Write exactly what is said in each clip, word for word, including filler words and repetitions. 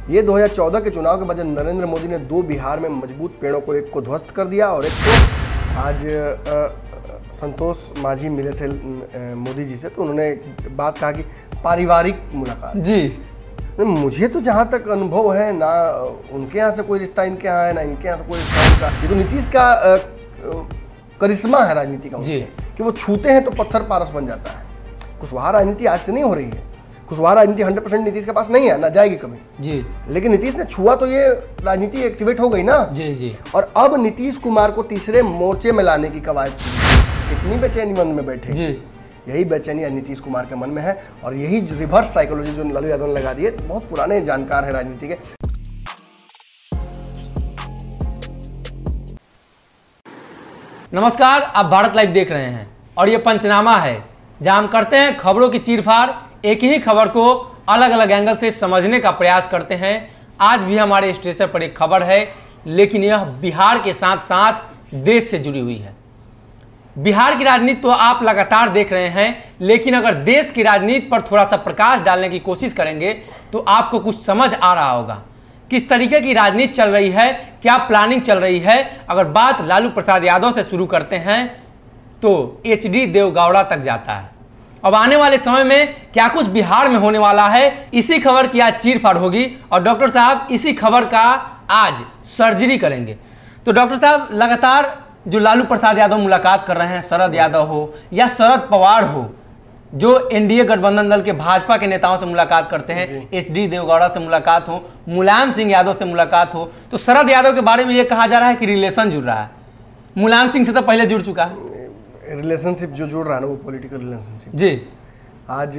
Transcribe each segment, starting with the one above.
ये दो हज़ार चौदह के चुनाव के बाद नरेंद्र मोदी ने दो बिहार में मजबूत पेड़ों को, एक को ध्वस्त कर दिया और एक को आज आ, संतोष मांझी मिले थे मोदी जी से, तो उन्होंने बात कहा कि पारिवारिक मुलाकात जी। मुझे तो जहाँ तक अनुभव है, ना उनके यहाँ से कोई रिश्ता इनके यहाँ है, ना इनके यहाँ से कोई रिश्ता उनका। ये तो नीतीश का आ, करिश्मा है राजनीति का जी, कि वो छूते हैं तो पत्थर पारस बन जाता है। कुशवाहा राजनीति आज से नहीं हो रही है, कुशवाहा राजनीति हंड्रेड परसेंट नीतीश के पास नहीं है, ना जाएगी कभी जी। लेकिन नीतीश ने छुआ तो ये राजनीति एक्टिवेट हो गई ना जी जी। और अब नीतीश कुमार को तीसरे मोर्चे में लाने की कवायद, कितनी बेचैनी मन में बैठे जी। यही बेचैनी नीतीश कुमार के मन में है और यही रिवर्स साइकोलॉजी जो लालू यादव ने लगा दी है। बहुत पुराने जानकार है राजनीति के। नमस्कार, आप भारत लाइव देख रहे हैं और ये पंचनामा है, जहां हम करते हैं खबरों की चीरफाड़, एक ही खबर को अलग अलग एंगल से समझने का प्रयास करते हैं। आज भी हमारे स्टेशन पर एक खबर है, लेकिन यह बिहार के साथ साथ देश से जुड़ी हुई है। बिहार की राजनीति तो आप लगातार देख रहे हैं, लेकिन अगर देश की राजनीति पर थोड़ा सा प्रकाश डालने की कोशिश करेंगे तो आपको कुछ समझ आ रहा होगा किस तरीके की राजनीति चल रही है, क्या प्लानिंग चल रही है। अगर बात लालू प्रसाद यादव से शुरू करते हैं तो एच डी देवगौड़ा तक जाता है। अब आने वाले समय में क्या कुछ बिहार में होने वाला है, इसी खबर की आज चीरफाड़ होगी और डॉक्टर साहब इसी खबर का आज सर्जरी करेंगे। तो डॉक्टर साहब, लगातार जो लालू प्रसाद यादव मुलाकात कर रहे हैं, शरद यादव हो या शरद पवार हो, जो एनडीए गठबंधन दल के भाजपा के नेताओं से मुलाकात करते हैं, एच डी देवगौड़ा से मुलाकात हो, मुलायम सिंह यादव से मुलाकात हो, तो शरद यादव के बारे में यह कहा जा रहा है कि रिलेशन जुड़ रहा है। मुलायम सिंह से तो पहले जुड़ चुका है। रिलेशनशिप जो जुड़ रहा है ना, वो पॉलिटिकल रिलेशनशिप जी। आज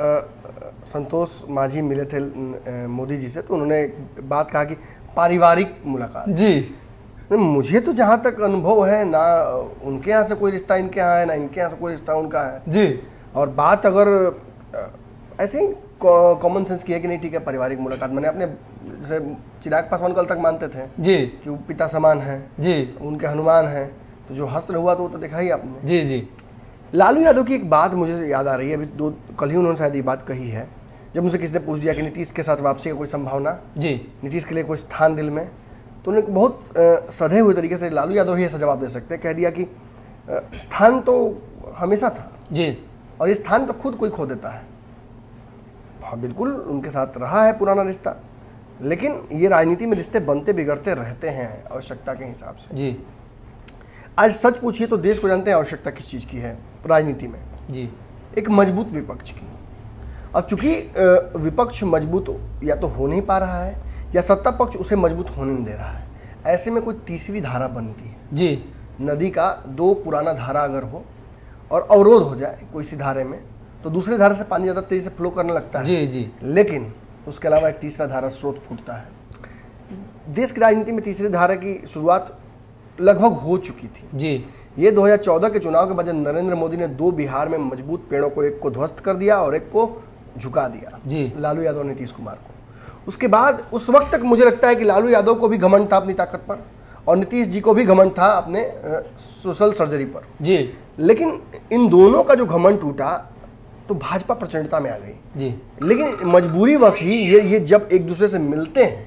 आ, संतोष मांझी मिले थे मोदी जी से, तो उन्होंने बात कहा कि पारिवारिक मुलाकात जी। मुझे तो जहाँ तक अनुभव है, ना उनके यहाँ से कोई रिश्ता इनके यहाँ है, ना इनके यहाँ से कोई रिश्ता उनका है जी। और बात अगर ऐसे ही कॉमन सेंस की है कि नहीं, ठीक है पारिवारिक मुलाकात, मैंने अपने जैसे चिराग पासवान कल तक मानते थे जी कि वो पिता समान है जी, उनके हनुमान है, तो जो हस्त्र हुआ तो वो तो देखा ही आपने जी जी। लालू यादव की एक बात मुझे याद आ रही है, अभी दो कल ही उन्होंने शायद ये बात कही है, जब मुझे किसी ने पूछ दिया कि नीतीश के साथ वापसी का कोई संभावना जी, नीतीश के लिए कोई स्थान दिल में, तो उन्होंने बहुत सधे हुए तरीके से लालू यादव ही ऐसा जवाब दे सकते हैं, कह दिया कि स्थान तो हमेशा था जी, और ये स्थान तो खुद कोई खो देता है। हाँ बिल्कुल, उनके साथ रहा है पुराना रिश्ता, लेकिन ये राजनीति में रिश्ते बनते बिगड़ते रहते हैं आवश्यकता के हिसाब से जी। आज सच पूछिए तो देश को जानते हैं आवश्यकता किस चीज़ की है राजनीति में जी, एक मजबूत विपक्ष की। अब चूंकि विपक्ष मजबूत या तो हो नहीं पा रहा है या सत्ता पक्ष उसे मजबूत होने नहीं दे रहा है, ऐसे में कोई तीसरी धारा बनती है जी। नदी का दो पुराना धारा अगर हो और अवरोध हो जाए कोई सी धारे में, तो दूसरी धारा से पानी ज़्यादा तेजी से फ्लो करने लगता है जी जी। लेकिन उसके अलावा एक तीसरा धारा स्रोत फूटता है। देश की राजनीति में तीसरी धारा की शुरुआत लगभग हो चुकी थी जी। ये दो हज़ार चौदह के चुनाव के बाद नरेंद्र मोदी ने दो बिहार में मजबूत पेड़ों को, एक को ध्वस्त कर दिया और एक को झुका दिया जी, लालू यादव ने नीतीश कुमार को। उसके बाद उस वक्त तक मुझे लगता है कि लालू यादव को भी घमंड था अपनी ताकत पर और नीतीश जी को भी घमंड था अपने सोशल सर्जरी पर जी। लेकिन इन दोनों का जो घमंड टूटा तो भाजपा प्रचंडता में आ गई जी। लेकिन मजबूरी वश ही ये ये जब एक दूसरे से मिलते हैं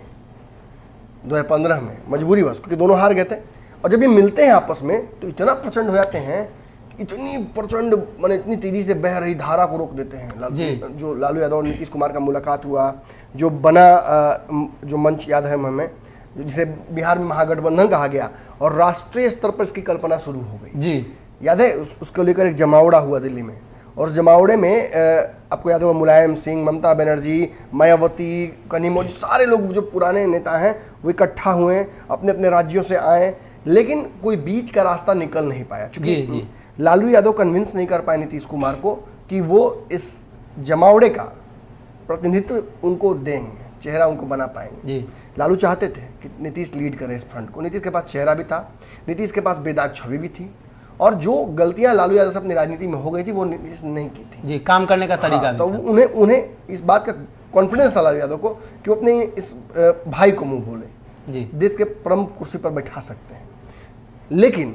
दो हज़ार पंद्रह में, मजबूरी वश, क्योंकि दोनों हार गए थे, और जब ये मिलते हैं आपस में तो इतना प्रचंड हो जाते हैं, इतनी प्रचंड माने इतनी तेजी से बह रही धारा को रोक देते हैं। लालू, जो लालू यादव और नीतीश कुमार का मुलाकात हुआ, जो बना जो मंच याद है हमें, जिसे बिहार में महागठबंधन कहा गया और राष्ट्रीय स्तर पर इसकी कल्पना शुरू हो गई जी। याद है उस, उसको लेकर एक जमावड़ा हुआ दिल्ली में, और जमावड़े में आपको याद होगा मुलायम सिंह, ममता बनर्जी, मायावती, कनिमोझी, सारे लोग जो पुराने नेता हैं वो इकट्ठा हुए, अपने अपने राज्यों से आए, लेकिन कोई बीच का रास्ता निकल नहीं पाया, क्योंकि लालू यादव कन्विंस नहीं कर पाए नीतीश कुमार को कि वो इस जमावड़े का प्रतिनिधित्व उनको देंगे, चेहरा उनको बना पाएंगे जी। लालू चाहते थे कि नीतीश लीड करे इस फ्रंट को, नीतीश के पास चेहरा भी था, नीतीश के पास बेदाग छवि भी थी, और जो गलतियां लालू यादव से अपनी राजनीति में हो गई थी वो नीतीश ने नहीं की थी जी, काम करने का तरीका हाँ, तो उन्हें उन्हें इस बात का कॉन्फिडेंस था लालू यादव को कि वो अपने इस भाई को मुंह बोले जी, देश के प्रमुख कुर्सी पर बैठा सकते हैं। लेकिन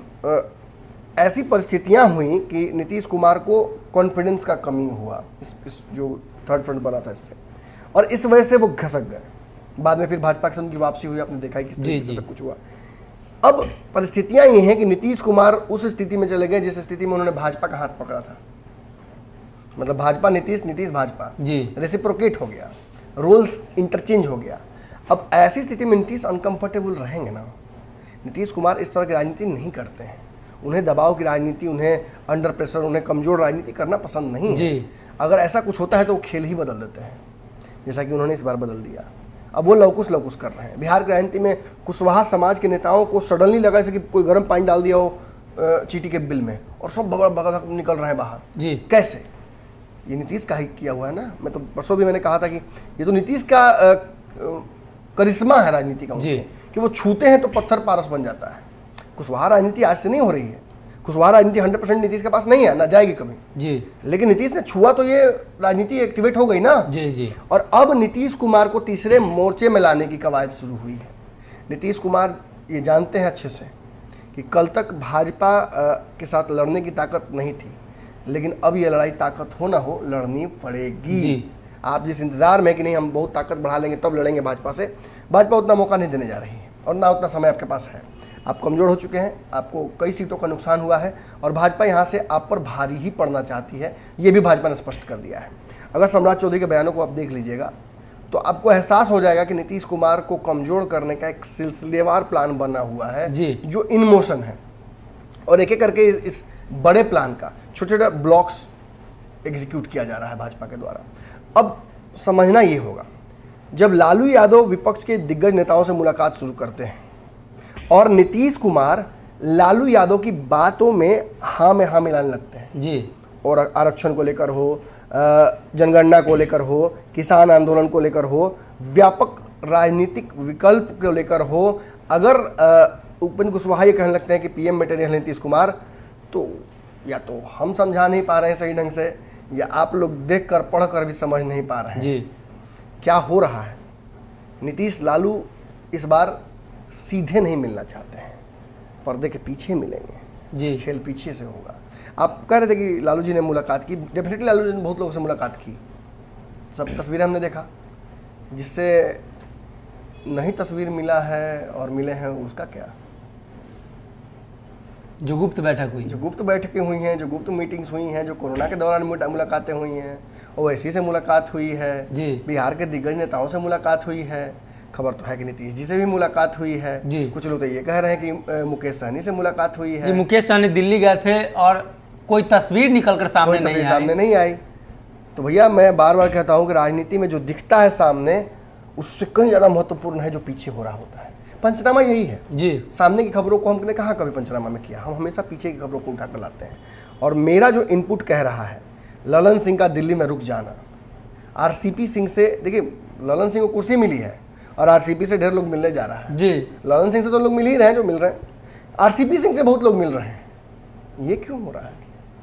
ऐसी परिस्थितियां हुई कि नीतीश कुमार को कॉन्फिडेंस का कमी हुआ इस, इस जो थर्ड फ्रंट बना था इससे, और इस वजह से वो घसक गए। बाद में फिर भाजपा से उनकी वापसी हुई, आपने देखा है किस तरीके से सब कुछ हुआ। अब परिस्थितियां ये हैं कि नीतीश कुमार उस स्थिति में चले गए जिस स्थिति में उन्होंने भाजपा का हाथ पकड़ा था। मतलब भाजपा नीतीश, नीतीश भाजपा, जी रेसिप्रोकेट हो गया, रोल्स इंटरचेंज हो गया। अब ऐसी स्थिति में नीतीश अनकंफर्टेबल रहेंगे ना। नीतीश कुमार इस तरह की राजनीति नहीं करते हैं, उन्हें दबाव की राजनीति, उन्हें अंडर प्रेशर, उन्हें कमजोर राजनीति करना पसंद नहीं है। अगर ऐसा कुछ होता है तो वो खेल ही बदल देते हैं, जैसा कि उन्होंने इस बार बदल दिया। अब वो लौकुश लौकुश कर रहे हैं। बिहार की राजनीति में कुशवाहा समाज के नेताओं को सडनली लगा जैसे कि कोई गर्म पानी डाल दिया हो चीटी के बिल में, और सब बगल बगल निकल रहे हैं बाहर। जी कैसे? ये नीतीश का ही किया हुआ है ना। मैं तो परसों भी मैंने कहा था कि ये तो नीतीश का आ, आ, करिश्मा है राजनीति का कि वो छूते हैं तो पत्थर पारस बन जाता है। कुशवाहा राजनीति आज से नहीं हो रही है, कुशवाहा राजनीति हंड्रेड परसेंट नीतीश के पास नहीं है, ना जाएगी कभी जी। लेकिन नीतीश ने छुआ तो ये राजनीति एक्टिवेट हो गई ना जी जी। और अब नीतीश कुमार को तीसरे मोर्चे में लाने की कवायद शुरू हुई है। नीतीश कुमार ये जानते हैं अच्छे से कि कल तक भाजपा के साथ लड़ने की ताकत नहीं थी, लेकिन अब ये लड़ाई ताकत हो ना हो लड़नी पड़ेगी जी। आप जिस इंतजार में कि नहीं हम बहुत ताकत बढ़ा लेंगे तब लड़ेंगे भाजपा से, भाजपा उतना मौका नहीं देने जा रही है और ना उतना समय आपके पास है। आप कमज़ोर हो चुके हैं, आपको कई सीटों का नुकसान हुआ है और भाजपा यहाँ से आप पर भारी ही पड़ना चाहती है, ये भी भाजपा ने स्पष्ट कर दिया है। अगर सम्राट चौधरी के बयानों को आप देख लीजिएगा तो आपको एहसास हो जाएगा कि नीतीश कुमार को कमज़ोर करने का एक सिलसिलेवार प्लान बना हुआ है जी। जो इन मोशन है, और एक एक करके इस, इस बड़े प्लान का छोटे छोटे ब्लॉक्स एग्जीक्यूट किया जा रहा है भाजपा के द्वारा। अब समझना ये होगा, जब लालू यादव विपक्ष के दिग्गज नेताओं से मुलाकात शुरू करते हैं और नीतीश कुमार लालू यादव की बातों में हाँ में हाँ मिलाने लगते हैं जी, और आरक्षण को लेकर हो, जनगणना को लेकर हो, किसान आंदोलन को लेकर हो, व्यापक राजनीतिक विकल्प को लेकर हो, अगर उपेंद्र कुशवाहा ये कहने लगते हैं कि पीएम मटेरियल नीतीश कुमार, तो या तो हम समझा नहीं पा रहे हैं सही ढंग से, या आप लोग देख कर पढ़ कर भी समझ नहीं पा रहे हैं जी क्या हो रहा है। नीतीश लालू इस बार सीधे नहीं मिलना चाहते हैं, पर्दे के पीछे मिलेंगे जी। खेल पीछे से होगा। आप कह रहे थे कि लालू जी ने मुलाकात की, डेफिनेटली लालू जी ने बहुत लोगों से मुलाकात की, सब तस्वीरें हमने देखा। जिससे नहीं तस्वीर मिला है और मिले हैं उसका क्या, जो गुप्त बैठक हुई, जो गुप्त बैठकें हुई हैं, जो गुप्त मीटिंग्स हुई हैं, जो कोरोना के दौरान मुलाकातें हुई हैं, ओवैसी से मुलाकात हुई है जी। बिहार के दिग्गज नेताओं से मुलाकात हुई है, खबर तो है कि नीतीश जी से भी मुलाकात हुई है जी। कुछ लोग तो ये कह रहे हैं कि मुकेश सहनी से मुलाकात हुई है जी। मुकेश सहनी दिल्ली गए थे और कोई तस्वीर निकल कर सामने नहीं आई, सामने नहीं आई। तो भैया मैं बार बार कहता हूँ कि राजनीति में जो दिखता है सामने उससे कहीं ज़्यादा महत्वपूर्ण है जो पीछे हो रहा होता है। पंचनामा यही है जी। सामने की खबरों को हमने कहाँ कभी पंचनामा में किया, हम हमेशा पीछे की खबरों को उठा कर लाते हैं। और मेरा जो इनपुट कह रहा है ललन सिंह का दिल्ली में रुक जाना, आरसीपी सिंह से, देखिए ललन सिंह को कुर्सी मिली है और आरसीपी से ढेर लोग मिलने जा रहा है जी। ललन सिंह से तो लोग मिल ही रहे हैं जो मिल रहे हैं, आरसीपी सिंह से बहुत लोग मिल रहे हैं। ये क्यों हो रहा है?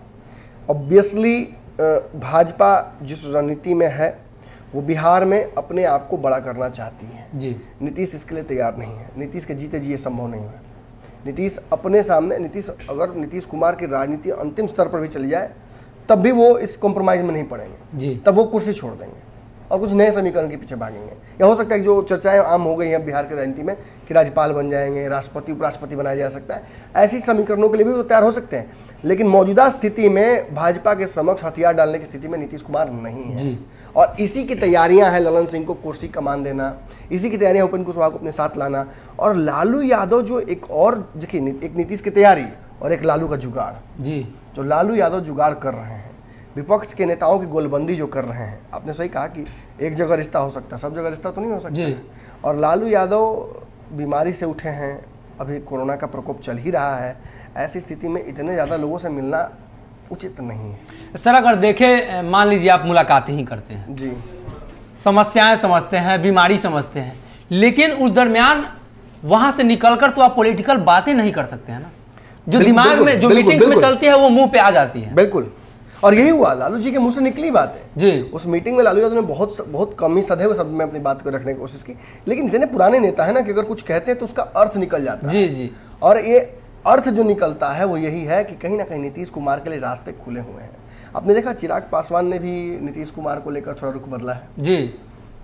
ऑब्वियसली भाजपा जिस रणनीति में है वो बिहार में अपने आप को बड़ा करना चाहती है जी। नीतीश इसके लिए तैयार नहीं है, नीतीश के जीते जी ये संभव नहीं है। नीतीश अपने सामने, नीतीश अगर नीतीश कुमार की राजनीति अंतिम स्तर पर भी चली जाए तब भी वो इस कॉम्प्रोमाइज़ में नहीं पड़ेंगे जी। तब वो कुर्सी छोड़ देंगे और कुछ नए समीकरण के पीछे भागेंगे। या हो सकता है कि जो चर्चाएं आम हो गई हैं बिहार की राजनीति में कि राज्यपाल बन जाएंगे, राष्ट्रपति उपराष्ट्रपति बनाया जा सकता है, ऐसी समीकरणों के लिए भी वो तैयार हो सकते हैं। लेकिन मौजूदा स्थिति में भाजपा के समक्ष हथियार डालने की स्थिति में नीतीश कुमार नहीं है जी। और इसी की तैयारियां हैं ललन सिंह को कुर्सी कमान देना, इसी की तैयारियां उपेंद्र कुशवाहा को अपने साथ लाना, और लालू यादव जो एक और देखिए, एक नीतीश की तैयारी और एक लालू का जुगाड़ जी। जो लालू यादव जुगाड़ कर रहे हैं, विपक्ष के नेताओं की गोलबंदी जो कर रहे हैं, आपने सही कहा कि एक जगह रिश्ता हो सकता है, सब जगह रिश्ता तो नहीं हो सकता। और लालू यादव बीमारी से उठे हैं, अभी कोरोना का प्रकोप चल ही रहा है, ऐसी स्थिति में इतने ज़्यादा लोगों से मिलना उचित नहीं है। सर अगर देखें, मान लीजिए आप मुलाकातें ही करते हैं जी, समस्याएं समझते हैं, बीमारी समझते हैं, लेकिन उस दरमियान वहाँ से निकलकर तो आप पॉलिटिकल बातें नहीं कर सकते हैं ना, जो दिमाग में जो मीटिंग्स में चलती है वो मुँह पे आ जाती है। बिल्कुल, और यही हुआ, लालू जी के मुंह से निकली बात है जी। उस मीटिंग में लालू यादव ने बहुत बहुत कम ही सदैव शब्द में अपनी बात को रखने की कोशिश की, लेकिन इतने पुराने नेता है ना कि अगर कुछ कहते हैं तो उसका अर्थ निकल जाता जी, है जी। और ये अर्थ जो निकलता है वो यही है कि कहीं ना कहीं नीतीश कुमार के लिए रास्ते खुले हुए हैं। आपने देखा चिराग पासवान ने भी नीतीश कुमार को लेकर थोड़ा रुख बदला है जी।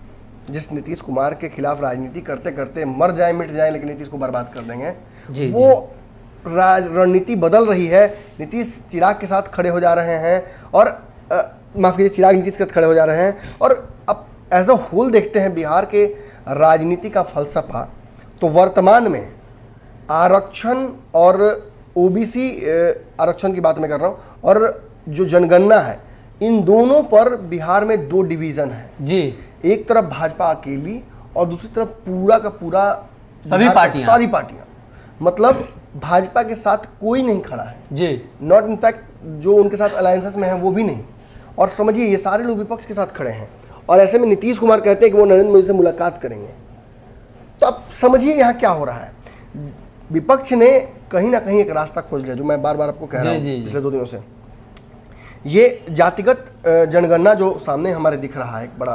जिस नीतीश कुमार के खिलाफ राजनीति करते करते मर जाए मिट जाए लेकिन नीतीश को बर्बाद कर देंगे, जी, वो राज रणनीति बदल रही है। नीतीश चिराग के साथ खड़े हो जा रहे हैं और माफ़ कीजिए चिराग नीतीश के साथ खड़े हो जा रहे हैं। और अब एज अ होल देखते हैं बिहार के राजनीति का फलसफा, तो वर्तमान में आरक्षण और ओबीसी आरक्षण की बात मैं कर रहा हूँ और जो जनगणना है, इन दोनों पर बिहार में दो डिवीज़न है जी। एक तरफ भाजपा अकेली और दूसरी तरफ पूरा का पूरा सभी पार्टियां सारी पार्टियां, मतलब भाजपा के साथ कोई नहीं खड़ा है जी। नॉट इनफैक्ट जो उनके साथ अलायंसेस में है वो भी नहीं। और समझिए ये सारे लोग विपक्ष के साथ खड़े हैं और ऐसे में नीतीश कुमार कहते हैं कि वो नरेंद्र मोदी से मुलाकात करेंगे। तो अब समझिए यहाँ क्या हो रहा है, विपक्ष ने कहीं ना कहीं एक रास्ता खोज लिया, जो मैं बार बार आपको कह रहा हूँ पिछले दो दिनों से। ये जातिगत जनगणना जो सामने हमारे दिख रहा है, एक बड़ा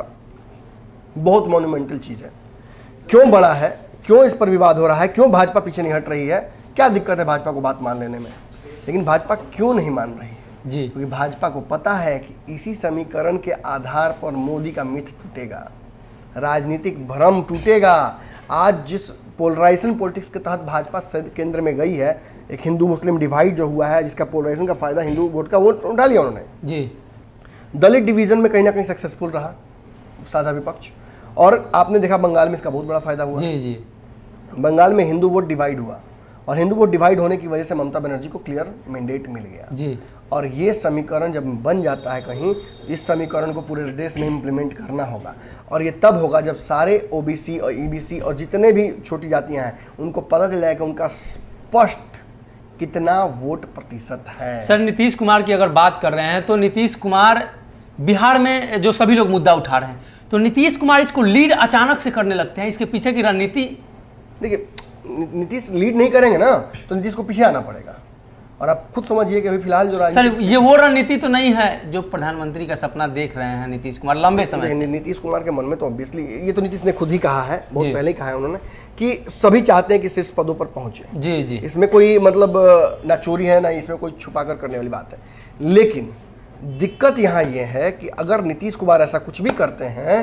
बहुत मॉन्यूमेंटल चीज़ है। क्यों बड़ा है, क्यों इस पर विवाद हो रहा है, क्यों भाजपा पीछे नहीं हट रही है, क्या दिक्कत है भाजपा को बात मान लेने में? लेकिन भाजपा क्यों नहीं मान रही है जी? क्योंकि भाजपा को पता है कि इसी समीकरण के आधार पर मोदी का मिथ टूटेगा, राजनीतिक भ्रम टूटेगा। आज जिस पोलराइजेशन पॉलिटिक्स के तहत भाजपा केंद्र में गई है, एक हिंदू मुस्लिम डिवाइड जो हुआ है, जिसका पोलराइजेशन का फायदा हिंदू वोट का वोट उठा लिया उन्होंने जी। दलित डिवीजन में कहीं ना कहीं सक्सेसफुल रहा साधा विपक्ष, और आपने देखा बंगाल में इसका बहुत बड़ा फायदा हुआ जी जी। बंगाल में हिंदू वोट डिवाइड हुआ और हिंदू वोट डिवाइड होने की वजह से ममता बनर्जी को क्लियर मैंडेट मिल गया जी। और ये समीकरण जब बन जाता है कहीं, इस समीकरण को पूरे देश में इम्प्लीमेंट करना होगा। और ये तब होगा जब सारे ओबीसी और ईबीसी और जितने भी छोटी जातियां हैं उनको पता चल जाएगा उनका स्पष्ट कितना वोट प्रतिशत है। सर, नीतीश कुमार की अगर बात कर रहे हैं तो नीतीश कुमार बिहार में जो सभी लोग मुद्दा उठा रहे हैं, तो नीतीश कुमार इसको लीड अचानक से करने लगते हैं, इसके पीछे की रणनीति? देखिए, नीतीश लीड नहीं करेंगे ना तो नीतीश को पीछे आना पड़ेगा। और आप खुद समझिए कि अभी फिलहाल जो सर, ये वो रणनीति तो नहीं है जो प्रधानमंत्री का सपना देख रहे हैं नीतीश कुमार लंबे समय से। नीतीश कुमार के मन में तो ऑब्वियसली ये तो नीतीश ने खुद ही कहा है, बहुत पहले ही कहा है उन्होंने, कि सभी चाहते हैं कि शीर्ष पदों पर पहुंचे। जी जी। इसमें कोई मतलब ना चोरी है ना इसमें कोई छुपा कर करने वाली बात है। लेकिन दिक्कत यहाँ ये है कि अगर नीतीश कुमार ऐसा कुछ भी करते हैं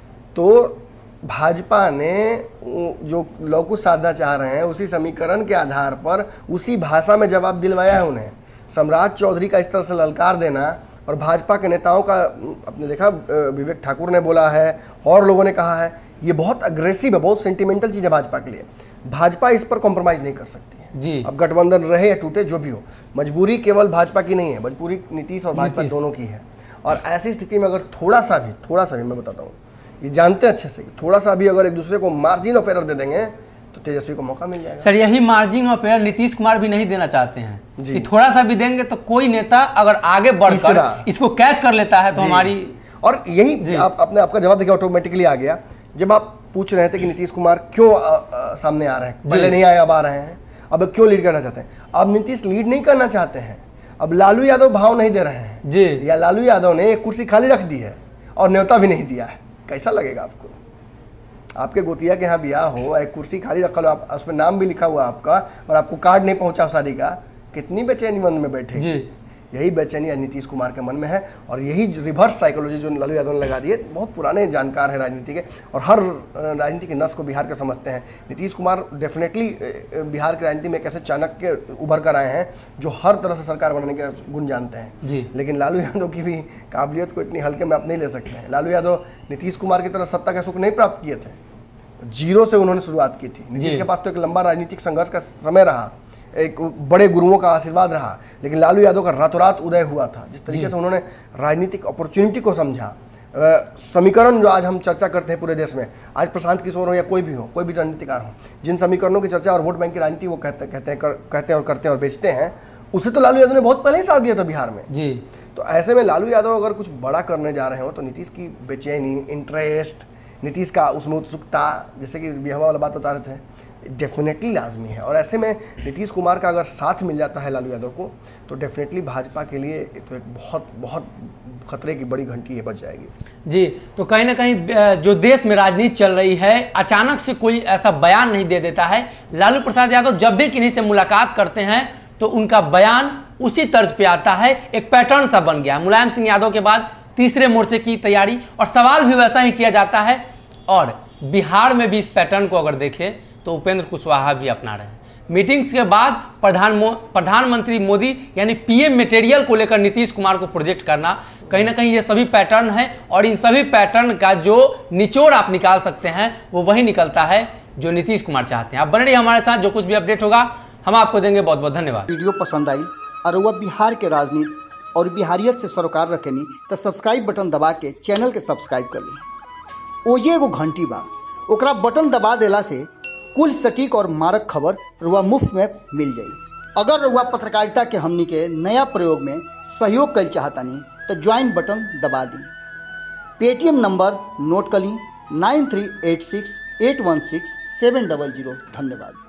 तो भाजपा ने जो लौकुश साधना चाह रहे हैं उसी समीकरण के आधार पर उसी भाषा में जवाब दिलवाया है उन्हें। सम्राट चौधरी का इस तरह से ललकार देना, और भाजपा के नेताओं का, आपने देखा विवेक ठाकुर ने बोला है और लोगों ने कहा है, ये बहुत अग्रेसिव है, बहुत सेंटिमेंटल चीज़ है भाजपा के लिए। भाजपा इस पर कॉम्प्रोमाइज़ नहीं कर सकती है जी। अब गठबंधन रहे या टूटे जो भी हो, मजबूरी केवल भाजपा की नहीं है, मजबूरी नीतीश और भाजपा दोनों की है। और ऐसी स्थिति में अगर थोड़ा सा भी थोड़ा सा भी मैं बताता हूँ, ये जानते हैं अच्छे से कि थोड़ा सा भी अगर एक दूसरे को मार्जिन ऑफ एरर दे देंगे तो तेजस्वी को मौका मिल जाएगा। सर, यही margin of error Nitish Kumar भी नहीं देना चाहते हैं कि थोड़ा सा भी देंगे तो कोई नेता अगर आगे बढ़कर इसको कैच कर लेता है तो हमारी, और यही आप अपने आपका जवाब देखिए ऑटोमेटिकली आ गया जब आप पूछ रहे थे कि नीतीश कुमार क्यों आ, आ, सामने आ रहे हैं, पहले नहीं आए अब आ रहे हैं, अब क्यों लीड करना चाहते हैं? अब नीतीश लीड नहीं करना चाहते हैं, अब लालू यादव भाव नहीं दे रहे हैं जी, या लालू यादव ने एक कुर्सी खाली रख दी है और न्योता भी नहीं दिया है। कैसा लगेगा आपको? आपके गोतिया के यहाँ ब्याह हो, एक कुर्सी खाली रखा लो, आप उसमें नाम भी लिखा हुआ आपका और आपको कार्ड नहीं पहुंचा शादी का, कितनी बेचैनी मन में बैठे जी। यही बेचैनी नीतीश कुमार के मन में है और यही रिवर्स साइकोलॉजी जो लालू यादव ने लगा दी है। बहुत पुराने जानकार हैं राजनीति के और हर राजनीति के नस को बिहार के समझते हैं। नीतीश कुमार डेफिनेटली बिहार की राजनीति में कैसे चाणक्य उभर कर आए हैं जो हर तरह से सरकार बनाने के गुण जानते हैं जी। लेकिन लालू यादव की भी काबिलियत को इतनी हल्के में आप नहीं ले सकते हैं। लालू यादव नीतीश कुमार की तरह सत्ता का सुख नहीं प्राप्त किए थे, जीरो से उन्होंने शुरुआत की थी। नीतीश के पास तो एक लंबा राजनीतिक संघर्ष का समय रहा, एक बड़े गुरुओं का आशीर्वाद रहा, लेकिन लालू यादव का रातों रात उदय हुआ था। जिस तरीके से उन्होंने राजनीतिक अपॉर्चुनिटी को समझा, समीकरण जो आज हम चर्चा करते हैं पूरे देश में, आज प्रशांत किशोर हो या कोई भी हो, कोई भी राजनीतिकार हो, जिन समीकरणों की चर्चा और वोट बैंक की राजनीति वो कहते कहते हैं कर, कहते हैं और करते हैं और बेचते हैं, उसे तो लालू यादव ने बहुत पहले ही साथ दिया था बिहार में जी। तो ऐसे में लालू यादव अगर कुछ बड़ा करने जा रहे हो तो नीतीश की बेचैनी, इंटरेस्ट, नीतीश का उसमें उत्सुकता, जैसे कि बिहार वाला बात बता रहे थे, डेफिनेटली लाजमी है। और ऐसे में नीतीश कुमार का अगर साथ मिल जाता है लालू यादव को तो डेफिनेटली भाजपा के लिए तो एक बहुत बहुत खतरे की बड़ी घंटी है बच जाएगी जी। तो कहीं ना कहीं जो देश में राजनीति चल रही है, अचानक से कोई ऐसा बयान नहीं दे देता है। लालू प्रसाद यादव जब भी किन्हीं से मुलाकात करते हैं तो उनका बयान उसी तर्ज पे आता है, एक पैटर्न सा बन गया। मुलायम सिंह यादव के बाद तीसरे मोर्चे की तैयारी और सवाल भी वैसा ही किया जाता है। और बिहार में भी इस पैटर्न को अगर देखें तो उपेंद्र कुशवाहा भी अपना रहे हैं। मीटिंग्स के बाद प्रधान प्रधानमंत्री मोदी यानी पीएम मटेरियल को लेकर नीतीश कुमार को प्रोजेक्ट करना, कहीं ना कहीं ये सभी पैटर्न है और इन सभी पैटर्न का जो निचोड़ आप निकाल सकते हैं वो वही निकलता है जो नीतीश कुमार चाहते हैं। आप बने रहिए हमारे साथ, जो कुछ भी अपडेट होगा हम आपको देंगे। बहुत बहुत धन्यवाद। वीडियो पसंद आई और वह बिहार के राजनीति और बिहारियत से सरोकार रखेनी तो सब्सक्राइब बटन दबा के चैनल के सब्सक्राइब कर ली। ओजे एगो घंटी बा, ओकरा बटन दबा देला से कुल सटीक और मारक खबर रुआ मुफ्त में मिल जाई। अगर रुआ पत्रकारिता के हमनी के नया प्रयोग में सहयोग कर चाहतानी तो ज्वाइन बटन दबा दी। पेटीएम नंबर नोट कर ली nine three eight six eight one six seven double zero. धन्यवाद।